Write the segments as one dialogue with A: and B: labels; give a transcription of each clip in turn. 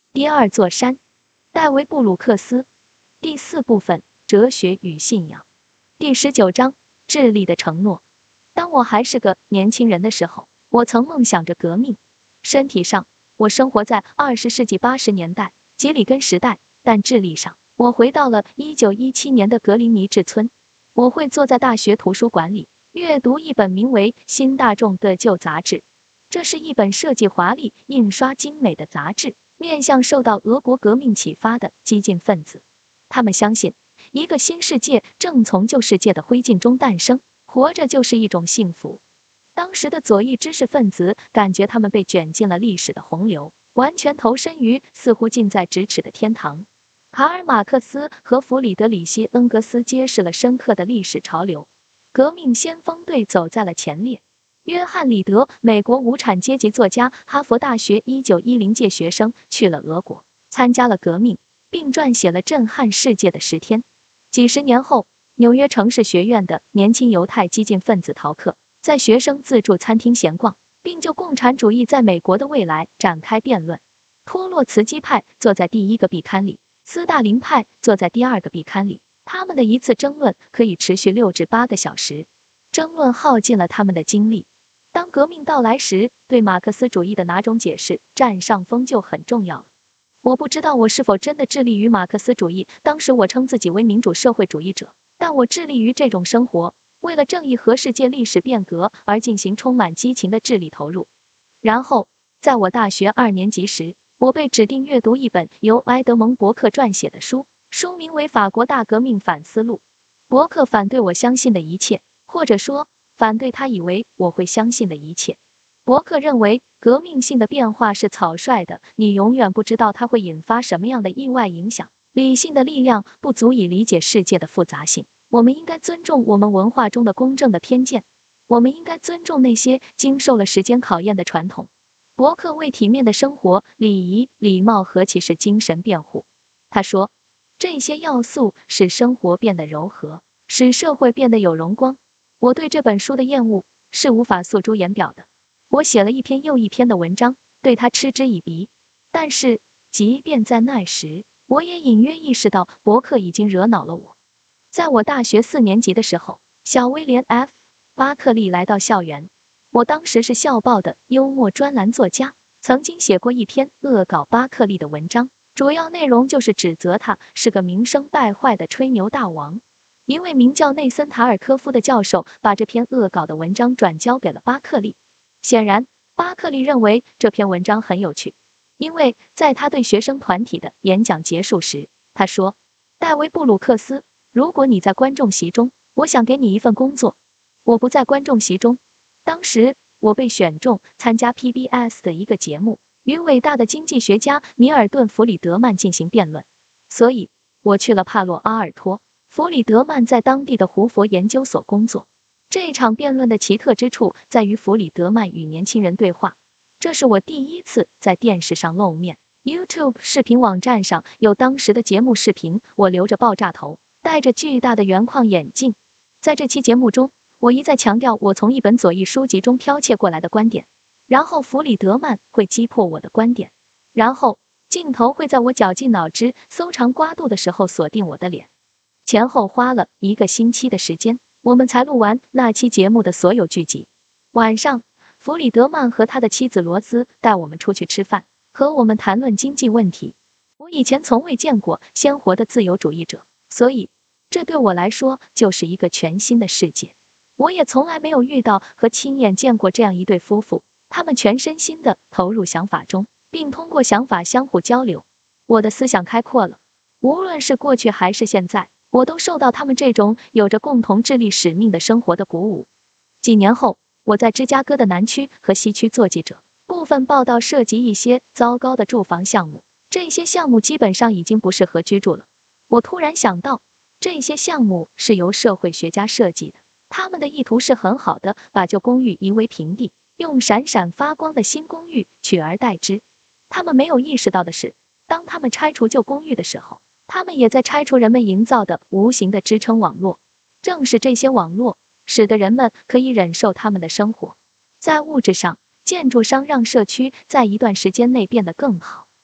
A: 第二座山，戴维·布鲁克斯。第4部分，哲学与信仰。第19章，智力的承诺。当我还是个年轻人的时候，我曾梦想着革命。身体上，我生活在20世纪80年代吉里根时代，但智力上，我回到了1917年的格林尼治村。我会坐在大学图书馆里，阅读一本名为《新大众》的旧杂志。这是一本设计华丽、印刷精美的杂志，面向受到俄国革命启发的激进分子。他们相信，一个新世界正从旧世界的灰烬中诞生，活着就是一种幸福。当时的左翼知识分子感觉他们被卷进了历史的洪流，完全投身于似乎近在咫尺的天堂。卡尔·马克思和弗里德里希·恩格斯揭示了深刻的历史潮流，革命先锋队走在了前列。约翰·里德，美国无产阶级作家，哈佛大学1910届学生，去了俄国，参加了革命，并撰写了震撼世界的10天。几十年后，纽约城市学院的年轻犹太激进分子陶克在学生自助餐厅闲逛，并就共产主义在美国的未来展开辩论。托洛茨基派坐在第1个壁龛里，斯大林派坐在第2个壁龛里。他们的一次争论可以持续6至8个小时，争论耗尽了他们的精力。当革命到来时，对马克思主义的哪种解释占上风就很重要了。我不知道我是否真的致力于马克思主义，当时我称自己为民主社会主义者，但我致力于这种生活，为了正义和世界历史变革而进行充满激情的智力投入。然后，在我大学2年级时，我被指定阅读一本由埃德蒙·伯克撰写的书，书名为《法国大革命反思录》。伯克反对我相信的一切，或者说，反对他以为我会相信的一切。伯克认为，革命性的变化是草率的，你永远不知道它会引发什么样的意外影响。理性的力量不足以理解世界的复杂性。我们应该尊重我们文化中的公正的偏见，我们应该尊重那些经受了时间考验的传统。伯克为体面的生活、礼仪、礼貌和其是精神辩护。他说，这些要素使生活变得柔和，使社会变得有荣光。我对这本书的厌恶是无法诉诸言表的。我写了一篇又一篇的文章，对它嗤之以鼻。但是，即便在那时，我也隐约意识到伯克已经惹恼了我。在我大学4年级的时候，小威廉 ·F. 巴克利来到校园。我当时是校报的幽默专栏作家，曾经写过一篇恶搞巴克利的文章，主要内容就是指责他是个名声败坏的吹牛大王。一位名叫内森·塔尔科夫的教授把这篇恶搞的文章转交给了巴克利。显然，巴克利认为这篇文章很有趣，因为在他对学生团体的演讲结束时，他说：“戴维·布鲁克斯，如果你在观众席中，我想给你一份工作。”我不在观众席中。当时，我被选中参加 PBS 的一个节目，与伟大的经济学家米尔顿·弗里德曼进行辩论，所以我去了帕洛阿尔托。弗里德曼在当地的胡佛研究所工作。这场辩论的奇特之处在于弗里德曼与年轻人对话。这是我第一次在电视上露面。YouTube 视频网站上有当时的节目视频，我留着爆炸头，戴着巨大的圆框眼镜。在这期节目中，我一再强调我从一本左翼书籍中剽窃过来的观点，然后弗里德曼会击破我的观点，然后镜头会在我绞尽脑汁、搜肠刮肚的时候锁定我的脸。前后花了1个星期的时间，我们才录完那期节目的所有剧集。晚上，弗里德曼和他的妻子罗兹带我们出去吃饭，和我们谈论经济问题。我以前从未见过鲜活的自由主义者，所以这对我来说就是一个全新的世界。我也从来没有遇到和亲眼见过这样一对夫妇，他们全身心地投入想法中，并通过想法相互交流。我的思想开阔了，无论是过去还是现在，我都受到他们这种有着共同致力使命的生活的鼓舞。几年后，我在芝加哥的南区和西区做记者，部分报道涉及一些糟糕的住房项目，这些项目基本上已经不适合居住了。我突然想到，这些项目是由社会学家设计的，他们的意图是很好的，把旧公寓夷为平地，用闪闪发光的新公寓取而代之。他们没有意识到的是，当他们拆除旧公寓的时候，他们也在拆除人们营造的无形的支撑网络。正是这些网络，使得人们可以忍受他们的生活。在物质上，建筑商让社区在一段时间内变得更好，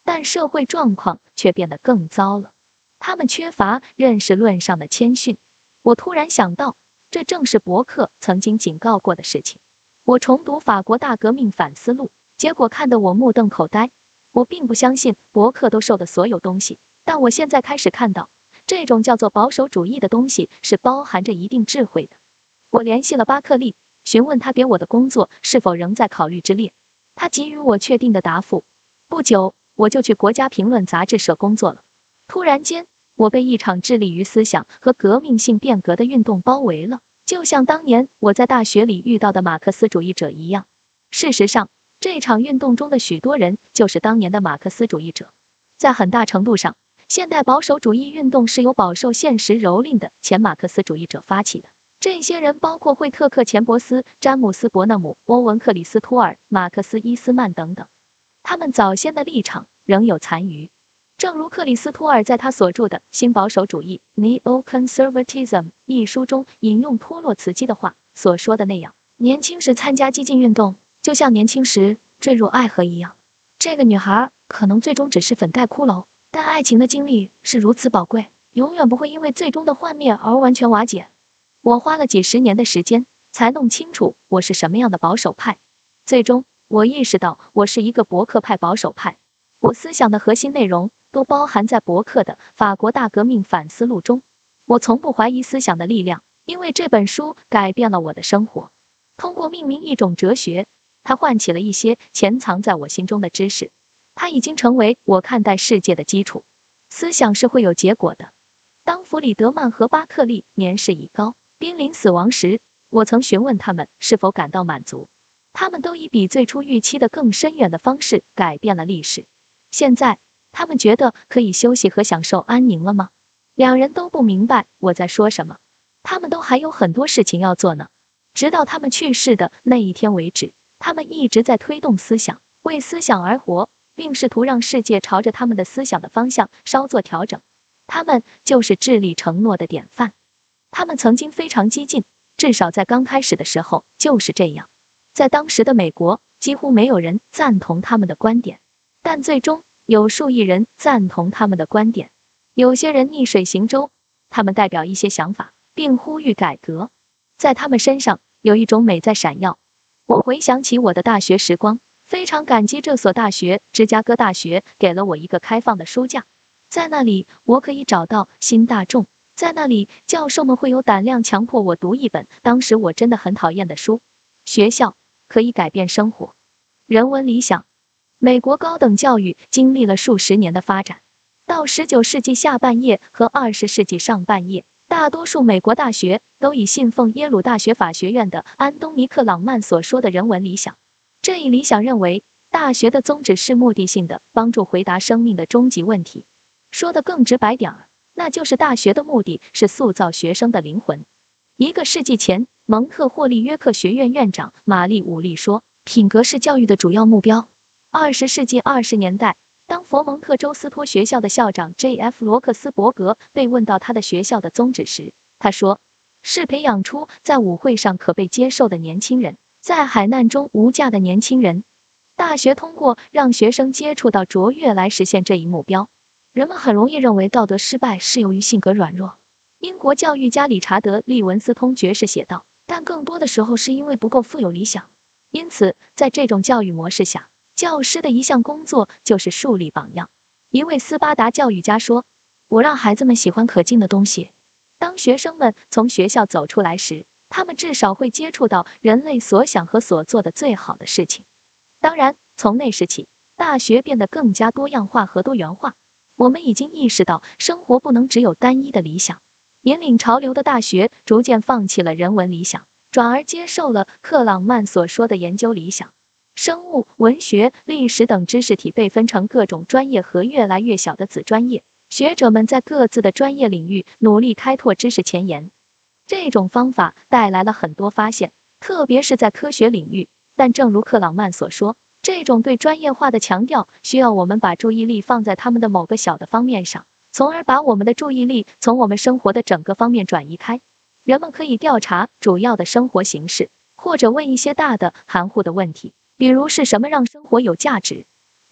A: 但社会状况却变得更糟了。他们缺乏认识论上的谦逊。我突然想到，这正是伯克曾经警告过的事情。我重读法国大革命反思录，结果看得我目瞪口呆。我并不相信伯克都受的所有东西，但我现在开始看到，这种叫做保守主义的东西是包含着一定智慧的。我联系了巴克利，询问他给我的工作是否仍在考虑之列。他给予我确定的答复。不久，我就去国家评论杂志社工作了。突然间，我被一场致力于思想和革命性变革的运动包围了，就像当年我在大学里遇到的马克思主义者一样。事实上，这场运动中的许多人就是当年的马克思主义者。在很大程度上，现代保守主义运动是由饱受现实蹂躏的前马克思主义者发起的。这些人包括惠特克·钱伯斯、詹姆斯·伯纳姆、欧文·克里斯托尔、马克思·伊斯曼等等。他们早先的立场仍有残余。正如克里斯托尔在他所著的《新保守主义》（Neo-Conservatism） 一书中引用托洛茨基的话所说的那样，年轻时参加激进运动，就像年轻时坠入爱河一样。这个女孩可能最终只是粉黛骷髅，但爱情的经历是如此宝贵，永远不会因为最终的幻灭而完全瓦解。我花了几十年的时间才弄清楚我是什么样的保守派。最终，我意识到我是一个伯克派保守派。我思想的核心内容都包含在伯克的《法国大革命反思录》中。我从不怀疑思想的力量，因为这本书改变了我的生活。通过命名一种哲学，它唤起了一些潜藏在我心中的知识。它已经成为我看待世界的基础。思想是会有结果的。当弗里德曼和巴克利年事已高，濒临死亡时，我曾询问他们是否感到满足。他们都以比最初预期的更深远的方式改变了历史。现在，他们觉得可以休息和享受安宁了吗？两人都不明白我在说什么。他们都还有很多事情要做呢。直到他们去世的那一天为止，他们一直在推动思想，为思想而活，并试图让世界朝着他们的思想的方向稍作调整。他们就是致力承诺的典范。他们曾经非常激进，至少在刚开始的时候就是这样。在当时的美国，几乎没有人赞同他们的观点，但最终有数亿人赞同他们的观点。有些人逆水行舟，他们代表一些想法，并呼吁改革。在他们身上有一种美在闪耀。我回想起我的大学时光，非常感激这所大学——芝加哥大学给了我一个开放的书架。在那里，我可以找到新大众。在那里，教授们会有胆量强迫我读一本当时我真的很讨厌的书。学校可以改变生活。人文理想。美国高等教育经历了数十年的发展。到19世纪下半叶和20世纪上半叶，大多数美国大学都以信奉耶鲁大学法学院的安东尼·克朗曼所说的人文理想。这一理想认为，大学的宗旨是目的性的帮助回答生命的终极问题。说得更直白点儿，那就是大学的目的是塑造学生的灵魂。1个世纪前，蒙特霍利约克学院院长玛丽·伍利说，品格是教育的主要目标。20世纪20年代，当佛蒙特州斯托学校的校长 J.F. 罗克斯伯格被问到他的学校的宗旨时，他说，是培养出在舞会上可被接受的年轻人，在海难中无价的年轻人。大学通过让学生接触到卓越来实现这一目标。人们很容易认为道德失败是由于性格软弱。英国教育家理查德·利文斯通爵士写道，但更多的时候是因为不够富有理想。因此，在这种教育模式下，教师的一项工作就是树立榜样。一位斯巴达教育家说，我让孩子们喜欢可敬的东西。当学生们从学校走出来时，他们至少会接触到人类所想和所做的最好的事情。当然，从那时起，大学变得更加多样化和多元化。我们已经意识到，生活不能只有单一的理想。引领潮流的大学逐渐放弃了人文理想，转而接受了克朗曼所说的研究理想。生物、文学、历史等知识体被分成各种专业和越来越小的子专业，学者们在各自的专业领域努力开拓知识前沿。这种方法带来了很多发现，特别是在科学领域。但正如克朗曼所说，这种对专业化的强调需要我们把注意力放在他们的某个小的方面上，从而把我们的注意力从我们生活的整个方面转移开。人们可以调查主要的生活形式，或者问一些大的、含糊的问题，比如是什么让生活有价值。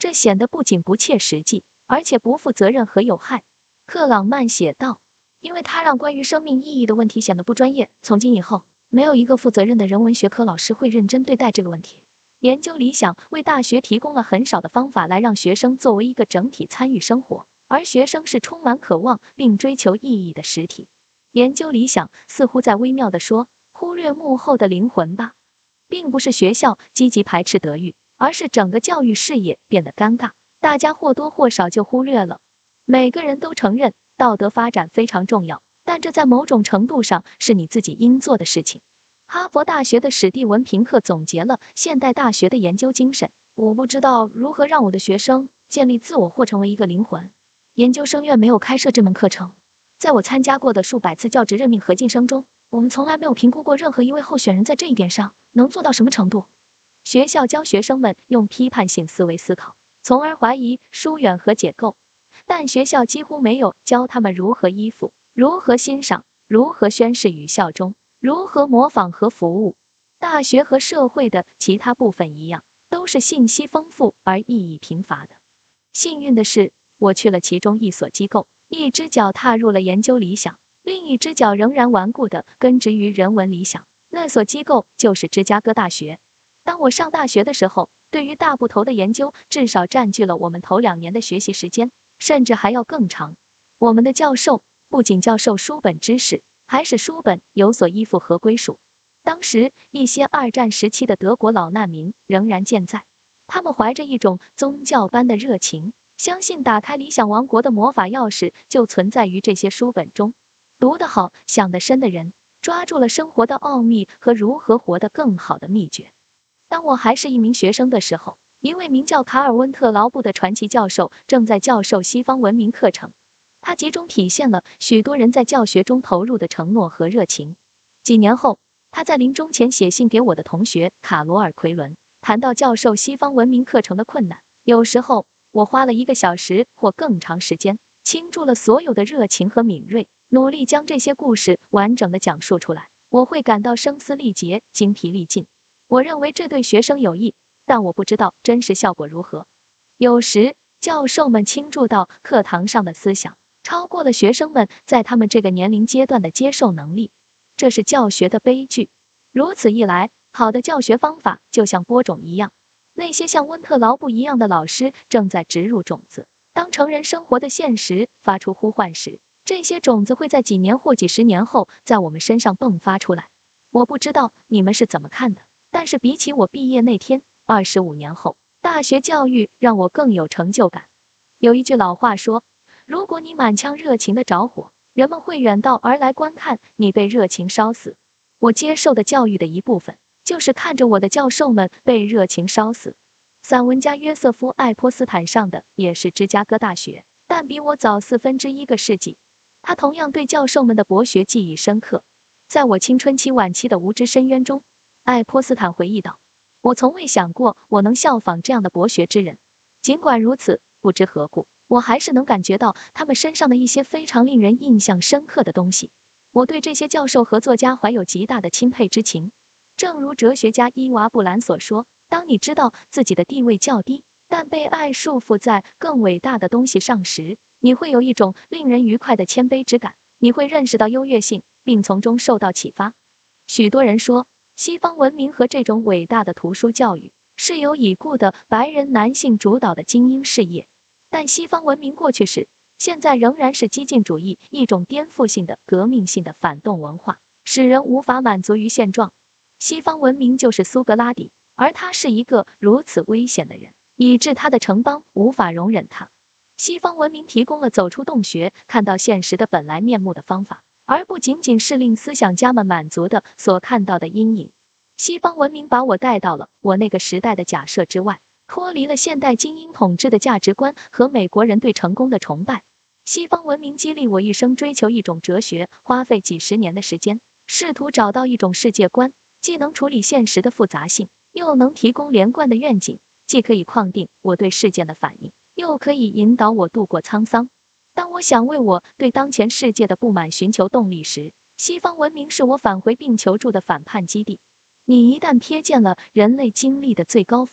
A: 这显得不仅不切实际，而且不负责任和有害。克朗曼写道，因为他让关于生命意义的问题显得不专业。从今以后，没有一个负责任的人文学科老师会认真对待这个问题。研究理想为大学提供了很少的方法来让学生作为一个整体参与生活，而学生是充满渴望并追求意义的实体。研究理想似乎在微妙地说，忽略幕后的灵魂吧。并不是学校积极排斥德育，而是整个教育事业变得尴尬，大家或多或少就忽略了。每个人都承认道德发展非常重要，但这在某种程度上是你自己应做的事情。哈佛大学的史蒂文平克总结了现代大学的研究精神。我不知道如何让我的学生建立自我或成为一个灵魂。研究生院没有开设这门课程。在我参加过的数百次教职任命和晋升中，我们从来没有评估过任何一位候选人在这一点上能做到什么程度。学校教学生们用批判性思维思考，从而怀疑、疏远和解构，但学校几乎没有教他们如何依附、如何欣赏、如何宣誓与效忠、如何模仿和服务。大学和社会的其他部分一样，都是信息丰富而意义贫乏的。幸运的是，我去了其中一所机构，一只脚踏入了研究理想，另一只脚仍然顽固地根植于人文理想。那所机构就是芝加哥大学。当我上大学的时候，对于大部头的研究至少占据了我们头2年的学习时间，甚至还要更长。我们的教授不仅教授书本知识，还使书本有所依附和归属。当时一些2战时期的德国老难民仍然健在，他们怀着一种宗教般的热情，相信打开理想王国的魔法钥匙就存在于这些书本中。读得好、想得深的人，抓住了生活的奥秘和如何活得更好的秘诀。当我还是一名学生的时候，一位名叫卡尔温特劳布的传奇教授正在教授西方文明课程，他集中体现了许多人在教学中投入的承诺和热情。几年后，他在临终前写信给我的同学卡罗尔·奎伦，谈到教授西方文明课程的困难。有时候，我花了1个小时或更长时间，倾注了所有的热情和敏锐，努力将这些故事完整地讲述出来。我会感到声嘶力竭、精疲力尽。我认为这对学生有益，但我不知道真实效果如何。有时，教授们倾注到课堂上的思想，超过了学生们在他们这个年龄阶段的接受能力。这是教学的悲剧。如此一来，好的教学方法就像播种一样，那些像温特劳布一样的老师正在植入种子。当成人生活的现实发出呼唤时，这些种子会在几年或几十年后在我们身上迸发出来。我不知道你们是怎么看的，但是比起我毕业那天，25年后，大学教育让我更有成就感。有一句老话说，如果你满腔热情的着火，人们会远道而来观看你被热情烧死。我接受的教育的一部分，就是看着我的教授们被热情烧死。散文家约瑟夫·爱泼斯坦上的也是芝加哥大学，但比我早1/4个世纪。他同样对教授们的博学记忆深刻。在我青春期晚期的无知深渊中，爱泼斯坦回忆道，我从未想过我能效仿这样的博学之人。尽管如此，不知何故，我还是能感觉到他们身上的一些非常令人印象深刻的东西。我对这些教授和作家怀有极大的钦佩之情。正如哲学家伊娃·布兰所说，当你知道自己的地位较低，但被爱束缚在更伟大的东西上时，你会有一种令人愉快的谦卑之感，你会认识到优越性，并从中受到启发。许多人说，西方文明和这种伟大的图书教育是由已故的白人男性主导的精英事业，但西方文明过去时，现在仍然是激进主义一种颠覆性的、革命性的反动文化，使人无法满足于现状。西方文明就是苏格拉底，而他是一个如此危险的人，以致他的城邦无法容忍他。西方文明提供了走出洞穴、看到现实的本来面目的方法，而不仅仅是令思想家们满足的所看到的阴影。西方文明把我带到了我那个时代的假设之外，脱离了现代精英统治的价值观和美国人对成功的崇拜。西方文明激励我一生追求一种哲学，花费几十年的时间，试图找到一种世界观，既能处理现实的复杂性，又能提供连贯的愿景，既可以框定我对事件的反应，又可以引导我度过沧桑。当我想为我对当前世界的不满寻求动力时，西方文明是我返回并求助的反叛基地。你一旦瞥见了人类经历的最高峰，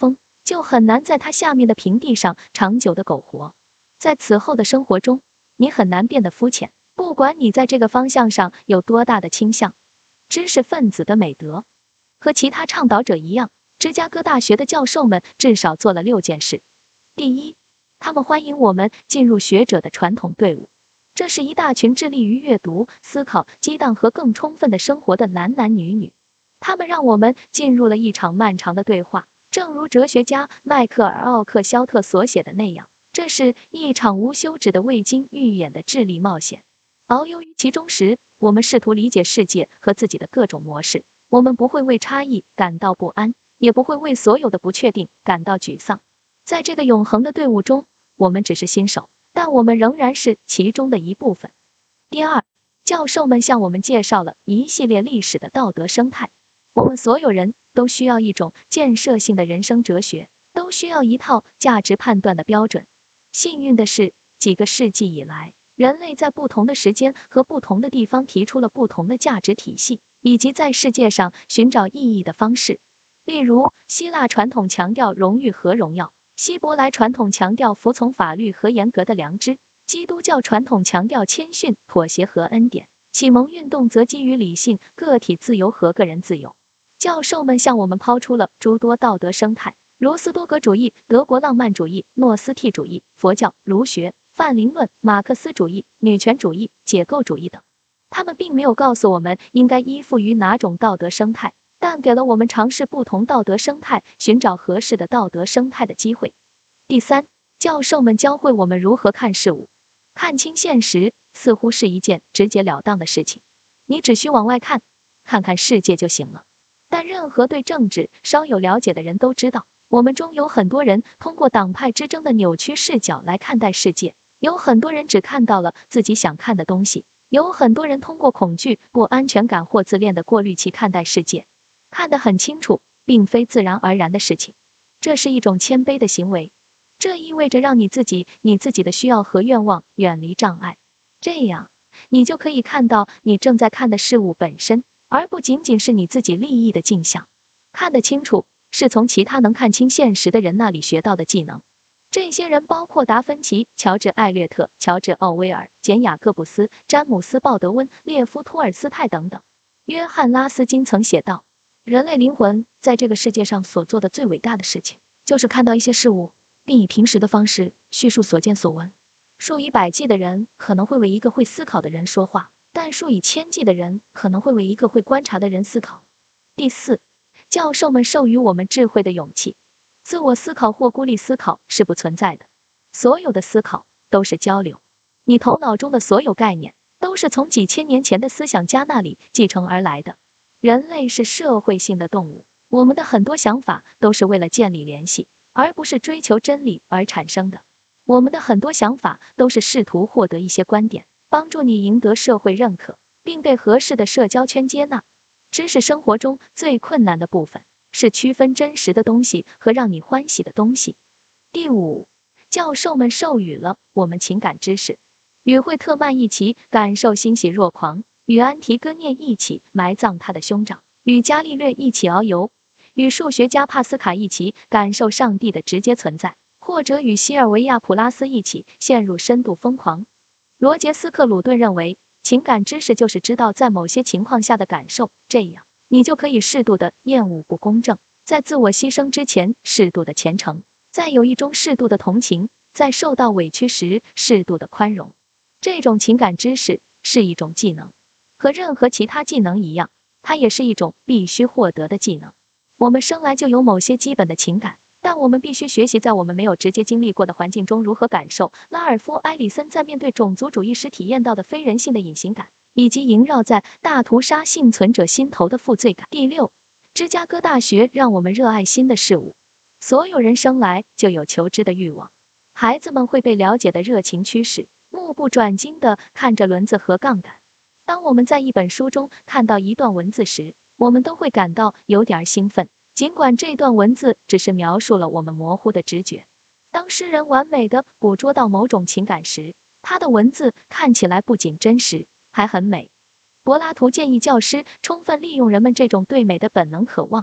A: 就很难在它下面的平地上长久的苟活。在此后的生活中，你很难变得肤浅，不管你在这个方向上有多大的倾向。知识分子的美德。和其他倡导者一样，芝加哥大学的教授们至少做了6件事。第一，他们欢迎我们进入学者的传统队伍。这是一大群致力于阅读、思考、激荡和更充分的生活的男男女女。他们让我们进入了一场漫长的对话，正如哲学家迈克尔·奥克肖特所写的那样，这是一场无休止的未经预演的智力冒险。遨游于其中时，我们试图理解世界和自己的各种模式。我们不会为差异感到不安，也不会为所有的不确定感到沮丧。在这个永恒的队伍中，我们只是新手，但我们仍然是其中的一部分。第二，教授们向我们介绍了一系列历史的道德生态。我们所有人都需要一种建设性的人生哲学，都需要一套价值判断的标准。幸运的是，几个世纪以来，人类在不同的时间和不同的地方提出了不同的价值体系，以及在世界上寻找意义的方式。例如，希腊传统强调荣誉和荣耀，希伯来传统强调服从法律和严格的良知，基督教传统强调谦逊、妥协和恩典，启蒙运动则基于理性、个体自由和个人自由。教授们向我们抛出了诸多道德生态，如斯多格主义、德国浪漫主义、诺斯替主义、佛教、儒学、泛灵论、马克思主义、女权主义、解构主义等。他们并没有告诉我们应该依附于哪种道德生态，但给了我们尝试不同道德生态、寻找合适的道德生态的机会。第三，教授们教会我们如何看事物。看清现实似乎是一件直截了当的事情，你只需往外看，看看世界就行了。但任何对政治稍有了解的人都知道，我们中有很多人通过党派之争的扭曲视角来看待世界，有很多人只看到了自己想看的东西，有很多人通过恐惧、不安全感或自恋的过滤器看待世界。看得很清楚，并非自然而然的事情，这是一种谦卑的行为。这意味着让你自己的需要和愿望远离障碍，这样你就可以看到你正在看的事物本身，而不仅仅是你自己利益的镜像。看得清楚是从其他能看清现实的人那里学到的技能。这些人包括达芬奇、乔治·艾略特、乔治·奥威尔、简·雅各布斯、詹姆斯·鲍德温、列夫·托尔斯泰等等。约翰·拉斯金曾写道，人类灵魂在这个世界上所做的最伟大的事情，就是看到一些事物，并以平时的方式叙述所见所闻。数以百计的人可能会为一个会思考的人说话，但数以千计的人可能会为一个会观察的人思考。第四，教授们授予我们智慧的勇气。自我思考或孤立思考是不存在的，所有的思考都是交流。你头脑中的所有概念都是从几千年前的思想家那里继承而来的。人类是社会性的动物，我们的很多想法都是为了建立联系，而不是追求真理而产生的。我们的很多想法都是试图获得一些观点，帮助你赢得社会认可，并被合适的社交圈接纳。知识生活中最困难的部分是区分真实的东西和让你欢喜的东西。第五，教授们授予了我们情感知识。与惠特曼一起感受欣喜若狂，与安提戈涅一起埋葬他的兄长，与伽利略一起遨游，与数学家帕斯卡一起感受上帝的直接存在，或者与西尔维亚普拉斯一起陷入深度疯狂。罗杰斯克鲁顿认为，情感知识就是知道在某些情况下的感受，这样你就可以适度的厌恶不公正，在自我牺牲之前适度的虔诚，在有意中适度的同情，在受到委屈时适度的宽容。这种情感知识是一种技能，和任何其他技能一样，它也是一种必须获得的技能。我们生来就有某些基本的情感，但我们必须学习在我们没有直接经历过的环境中如何感受。拉尔夫·埃里森在面对种族主义时体验到的非人性的隐形感，以及萦绕在大屠杀幸存者心头的负罪感。第六，芝加哥大学让我们热爱新的事物。所有人生来就有求知的欲望，孩子们会被了解的热情驱使，目不转睛地看着轮子和杠杆。当我们在一本书中看到一段文字时，我们都会感到有点兴奋，尽管这段文字只是描述了我们模糊的直觉。当诗人完美地捕捉到某种情感时，他的文字看起来不仅真实，还很美。柏拉图建议教师充分利用人们这种对美的本能渴望。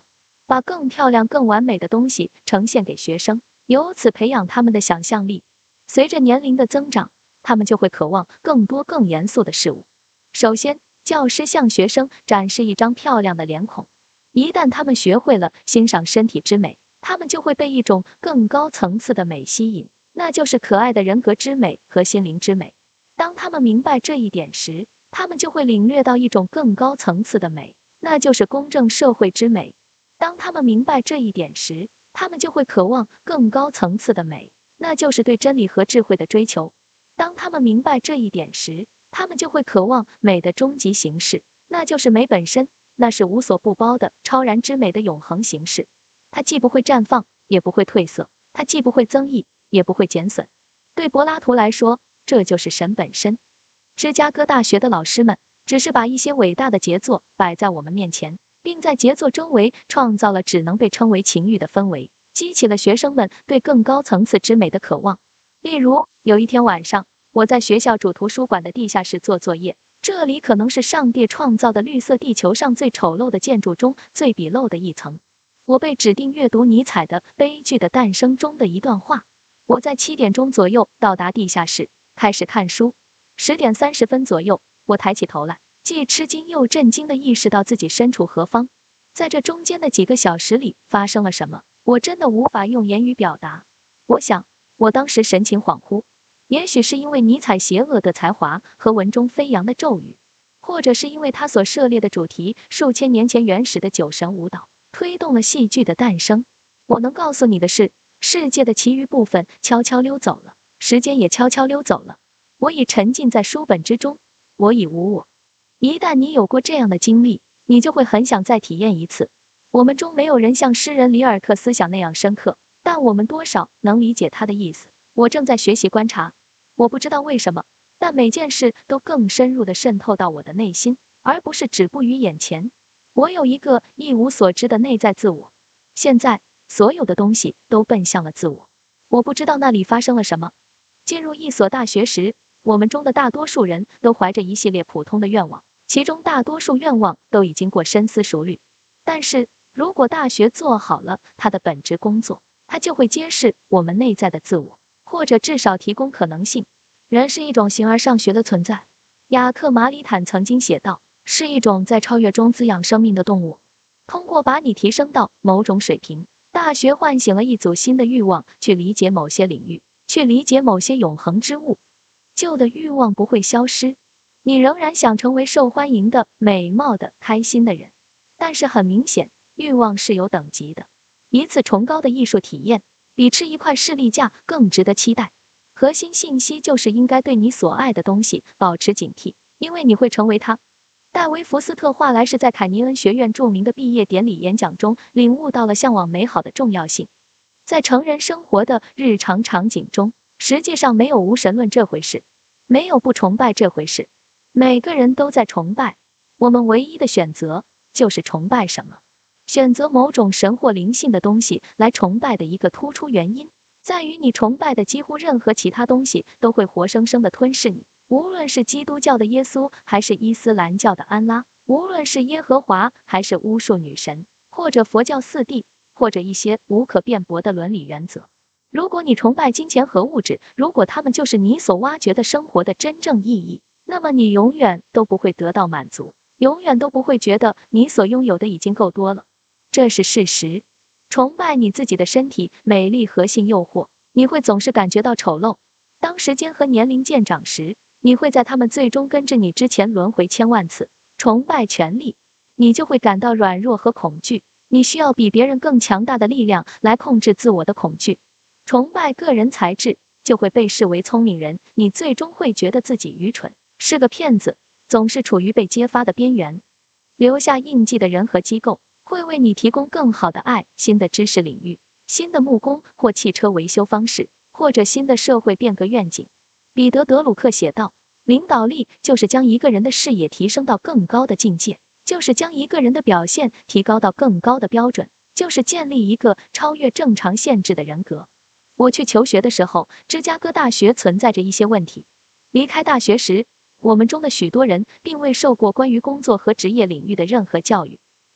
A: 把更漂亮、更完美的东西呈现给学生，由此培养他们的想象力。随着年龄的增长，他们就会渴望更多、更严肃的事物。首先，教师向学生展示一张漂亮的脸孔。一旦他们学会了欣赏身体之美，他们就会被一种更高层次的美吸引，那就是可爱的人格之美和心灵之美。当他们明白这一点时，他们就会领略到一种更高层次的美，那就是公正社会之美。当他们明白这一点时，他们就会渴望更高层次的美，那就是对真理和智慧的追求。当他们明白这一点时，他们就会渴望美的终极形式，那就是美本身，那是无所不包的超然之美的永恒形式。它既不会绽放，也不会褪色，它既不会增益，也不会减损。对柏拉图来说，这就是神本身。芝加哥大学的老师们只是把一些伟大的杰作摆在我们面前，并在杰作周围创造了只能被称为情欲的氛围，激起了学生们对更高层次之美的渴望。例如，有一天晚上，我在学校主图书馆的地下室做作业，这里可能是上帝创造的绿色地球上最丑陋的建筑中最鄙陋的一层。我被指定阅读尼采的《悲剧的诞生》中的一段话。我在7点钟左右到达地下室，开始看书。10点30分左右，我抬起头来，既吃惊又震惊地意识到自己身处何方。在这中间的几个小时里发生了什么，我真的无法用言语表达。我想，我当时神情恍惚，也许是因为尼采邪恶的才华和文中飞扬的咒语，或者是因为他所涉猎的主题数千年前原始的酒神舞蹈推动了戏剧的诞生。我能告诉你的是，世界的其余部分悄悄溜走了，时间也悄悄溜走了。我已沉浸在书本之中，我已无我。一旦你有过这样的经历，你就会很想再体验一次。我们中没有人像诗人里尔克思想那样深刻，但我们多少能理解他的意思。我正在学习观察，我不知道为什么，但每件事都更深入地渗透到我的内心，而不是止步于眼前。我有一个一无所知的内在自我。现在，所有的东西都奔向了自我。我不知道那里发生了什么。进入一所大学时，我们中的大多数人都怀着一系列普通的愿望，其中大多数愿望都已经过深思熟虑。但是，如果大学做好了它的本职工作，它就会揭示我们内在的自我，或者至少提供可能性。人是一种形而上学的存在。雅克·马里坦曾经写道，是一种在超越中滋养生命的动物。通过把你提升到某种水平，大学唤醒了一组新的欲望，去理解某些领域，去理解某些永恒之物。旧的欲望不会消失，你仍然想成为受欢迎的、美貌的、开心的人。但是很明显，欲望是有等级的。一次崇高的艺术体验，比吃一块士力架更值得期待。核心信息就是应该对你所爱的东西保持警惕，因为你会成为它。戴维·福斯特·华莱士在凯尼恩学院著名的毕业典礼演讲中领悟到了向往美好的重要性。在成人生活的日常场景中，实际上没有无神论这回事，没有不崇拜这回事。每个人都在崇拜，我们唯一的选择就是崇拜什么。选择某种神或灵性的东西来崇拜的一个突出原因，在于你崇拜的几乎任何其他东西都会活生生地吞噬你。无论是基督教的耶稣，还是伊斯兰教的安拉，无论是耶和华，还是巫术女神，或者佛教四谛，或者一些无可辩驳的伦理原则。如果你崇拜金钱和物质，如果它们就是你所挖掘的生活的真正意义，那么你永远都不会得到满足，永远都不会觉得你所拥有的已经够多了。这是事实。崇拜你自己的身体、美丽和性诱惑，你会总是感觉到丑陋。当时间和年龄渐长时，你会在他们最终跟着你之前轮回千万次。崇拜权力，你就会感到软弱和恐惧，你需要比别人更强大的力量来控制自我的恐惧。崇拜个人才智，就会被视为聪明人，你最终会觉得自己愚蠢，是个骗子，总是处于被揭发的边缘。留下印记的人和机构会为你提供更好的爱、新的知识领域、新的木工或汽车维修方式，或者新的社会变革愿景。彼得·德鲁克写道，领导力就是将一个人的视野提升到更高的境界，就是将一个人的表现提高到更高的标准，就是建立一个超越正常限制的人格。我去求学的时候，芝加哥大学存在着一些问题。离开大学时，我们中的许多人并未受过关于工作和职业领域的任何教育。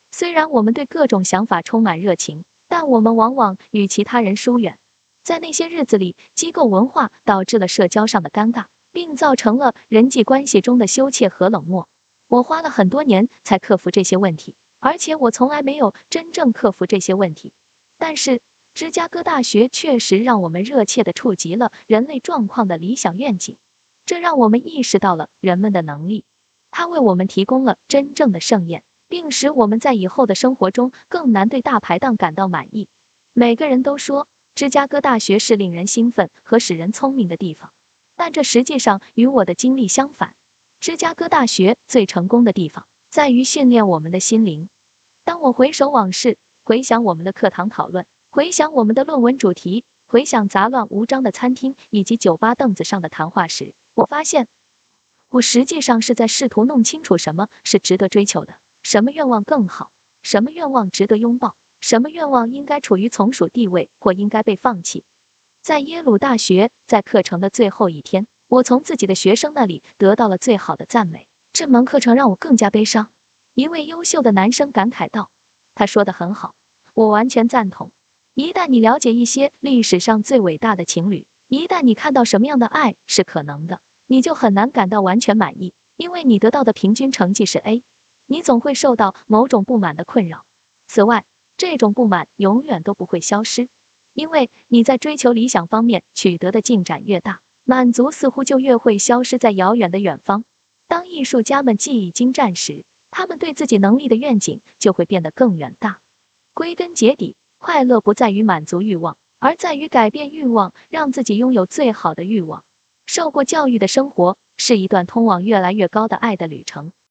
A: 虽然我们对各种想法充满热情，但我们往往与其他人疏远。在那些日子里，机构文化导致了社交上的尴尬，并造成了人际关系中的羞怯和冷漠。我花了很多年才克服这些问题，而且我从来没有真正克服这些问题。但是，芝加哥大学确实让我们热切地触及了人类状况的理想愿景，这让我们意识到了人们的能力。它为我们提供了真正的盛宴，并使我们在以后的生活中更难对大排档感到满意。每个人都说芝加哥大学是令人兴奋和使人聪明的地方，但这实际上与我的经历相反。芝加哥大学最成功的地方在于训练我们的心灵。当我回首往事，回想我们的课堂讨论，回想我们的论文主题，回想杂乱无章的餐厅以及酒吧凳子上的谈话时，我发现我实际上是在试图弄清楚什么是值得追求的，什么愿望更好，什么愿望值得拥抱，什么愿望应该处于从属地位或应该被放弃。在耶鲁大学，在课程的最后一天，我从自己的学生那里得到了最好的赞美。这门课程让我更加悲伤。一位优秀的男生感慨道，他说得很好，我完全赞同。一旦你了解一些历史上最伟大的情侣，一旦你看到什么样的爱是可能的，你就很难感到完全满意，因为你得到的平均成绩是 A， 你总会受到某种不满的困扰。此外，这种不满永远都不会消失，因为你在追求理想方面取得的进展越大，满足似乎就越会消失在遥远的远方。当艺术家们技艺精湛时，他们对自己能力的愿景就会变得更远大。归根结底，快乐不在于满足欲望，而在于改变欲望，让自己拥有最好的欲望。受过教育的生活是一段通往越来越高的爱的旅程。